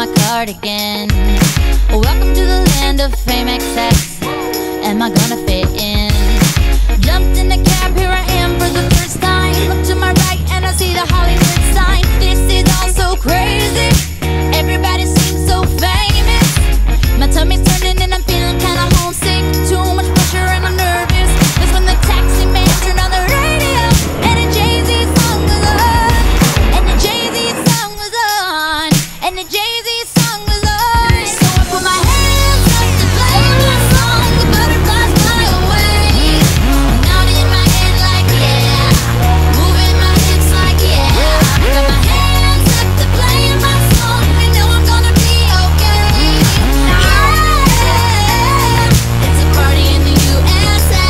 my cardigan. Welcome to the land of fame excess. Am I gonna fit in? Jumped in the cab, here I am for the first time. Look to my right and I see the Hollywood sign. This is all so crazy. Everybody seems so famous. My tummy's turning and I'm feeling kinda homesick. Too much pressure and I'm nervous. That's when the taxi man turned on the radio and the Jay-Z song was on. And the Jay-Z song was on. And the Jay-Z song was on. So I put my hands up to play my song. The butterflies fly away. Nodding my head like yeah. Moving my hips like yeah. Got my hands up to play my song. I know I'm gonna be okay. Yeah. It's a party in the USA.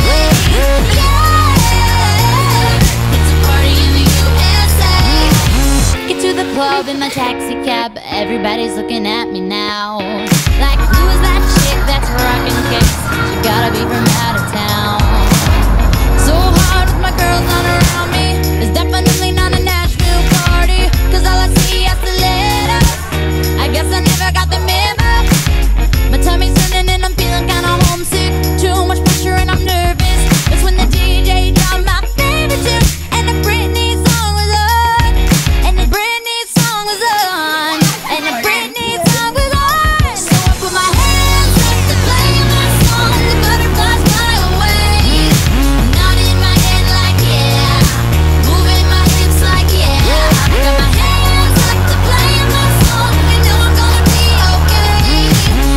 Yeah. It's a party in the USA. Get to the club in my taxi cab. Everybody's looking at me now. Like, who is that chick that's rocking kicks? She gotta be from out of town. So hard with my girls on around me. It's definitely not a Nashville party. Cause all I see is the letters. I guess I never got the memo. My tummy's turning and I'm feeling kinda homesick. Too much pressure and I'm nervous. That's when the DJ dropped my favorite tune. And the Britney song was on. And the Britney song was on. And the Britney song was on. So I put my hands up to play my song. The butterflies fly away. Nodding my head like yeah. Moving my hips like yeah. Got my hands up to play my song. I know I'm gonna be okay.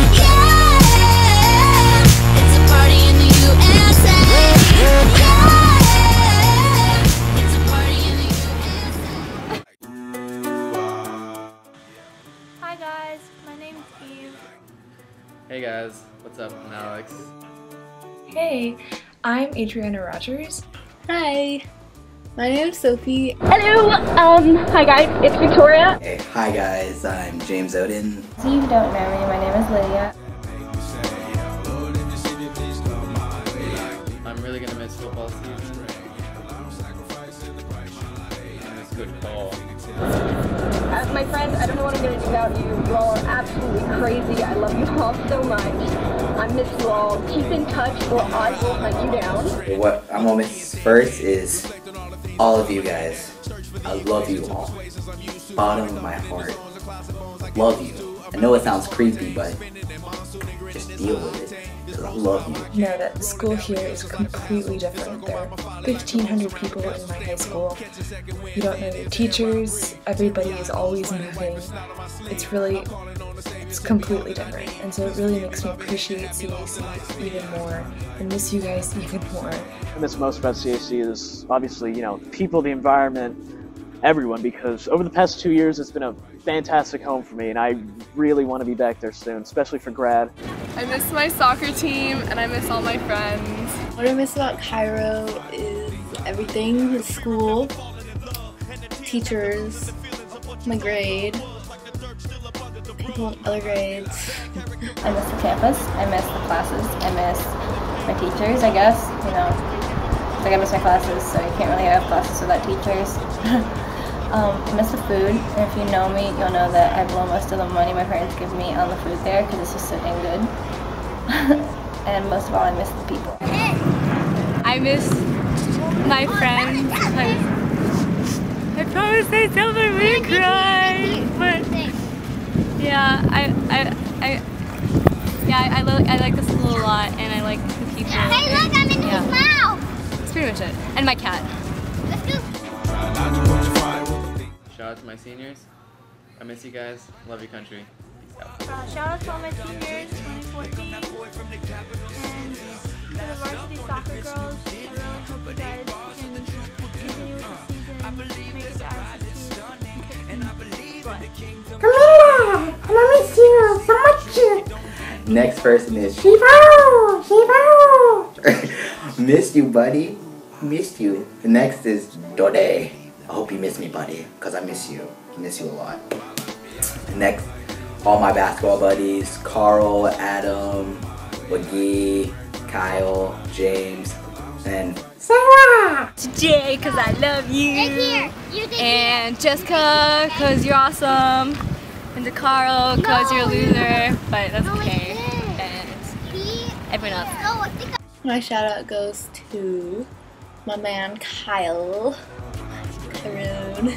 Yeah. It's a party in the USA. Yeah. It's a party in the USA. Hi guys, my name's Eve. Hey guys, what's up? I'm Alex. Hey, I'm Adriana Rogers. Hi, my name is Sophie. Hello, hi guys, it's Victoria. Hey, hi guys, I'm James Odin. If you don't know me, my name is Lydia. I'm really gonna miss football season. I miss Coach Paul. My friends, I don't know what I'm going to do without you. You all are absolutely crazy. I love you all so much. I miss you all. Keep in touch or I will hunt you down. What I'm gonna miss first is all of you guys. I love you all. Bottom of my heart. Love you. I know it sounds creepy, but just deal with it. Because I love you. Know that school here is completely different. There are 1,500 people in my high school. You don't know your teachers. Everybody is always moving. It's completely different. And so it really makes me appreciate CAC even more and miss you guys even more. What I miss most about CAC is obviously, people, the environment, everyone, because over the past 2 years it's been a fantastic home for me and I really want to be back there soon, especially for grad. I miss my soccer team and I miss all my friends. What I miss about Cairo is everything, the school, teachers, my grade, people in other grades. I miss the campus, I miss the classes, I miss my teachers, I guess. Like I miss my classes, so you can't really have classes without teachers. I miss the food, and if you know me, you'll know that I blow most of the money my parents give me on the food there because it's just so dang good. And most of all, I miss the people. I miss my friends. I promise I don't make me cry, but yeah, I like the school a lot, and I like the people. Hey, look, I'm in his mouth. That's pretty much it, and my cat. Let's go. Shout out to my seniors. I miss you guys. Love your country. Peace out. Shout out to all my seniors, 2014, and to the varsity soccer girls. I really hope you guys can continue with the season, make it to Camila, I miss you so much. Next person is Shivo. Missed you, buddy. Missed you. The next is Dode. I hope you miss me, buddy, because I miss you. I miss you a lot. Next, all my basketball buddies, Carl, Adam, McGee, Kyle, James, and Sarah. Jay, because I love you. Right here. You did And Jessica, because you're awesome. And to Carl, because you're a loser, but that's okay. And everyone else. My shout out goes to my man Kyle. Karoon.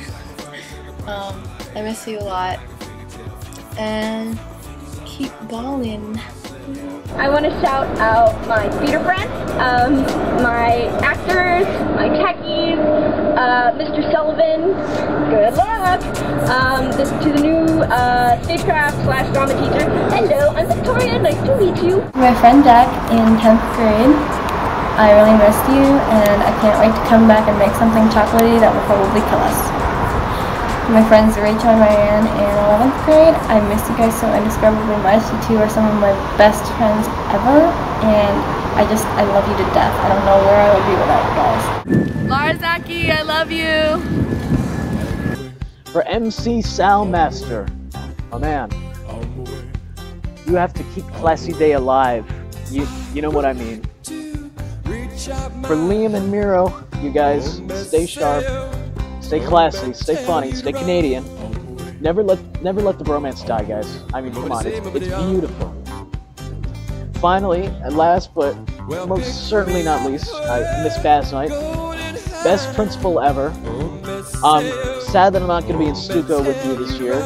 I miss you a lot. And keep balling. I want to shout out my theater friends, my actors, my techies, Mr. Sullivan, good luck, to the new stagecraft/drama teacher. Hello, I'm Victoria, nice to meet you. My friend Jack in 10th grade. I really missed you, and I can't wait to come back and make something chocolatey that will probably kill us. My friends Rachel and Marianne in 11th grade. I miss you guys so indescribably much. You two are some of my best friends ever, and I love you to death. I don't know where I would be without you guys. Larzaki, I love you. For MC Sal Master, my man, you have to keep Classy Day alive. You know what I mean. For Liam and Miro, you guys stay sharp. Stay classy, stay funny, stay Canadian. Never let the bromance die, guys. I mean, come on, it's beautiful. Finally, and last but most certainly not least, Miss Bass Night, best principal ever. I'm sad that I'm not going to be in Stuco with you this year.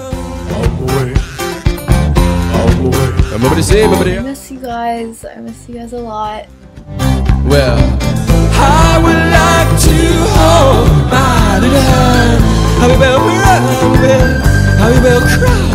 I miss you guys. I miss you guys a lot. Well, I would like to hold my little hand. Happy Bell cry.